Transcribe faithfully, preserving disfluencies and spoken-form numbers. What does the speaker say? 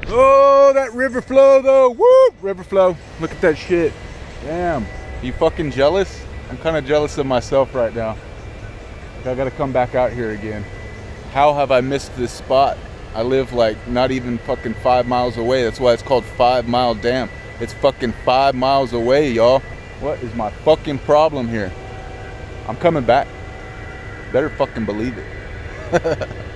Oh, that river flow though. Whoop, river flow. Look at that shit. Damn. You fucking jealous? I'm kind of jealous of myself right now. I gotta come back out here again. How have I missed this spot? I live like not even fucking five miles away. That's why it's called Five Mile Dam. It's fucking five miles away, y'all. What is my fucking problem here? I'm coming back. Better fucking believe it.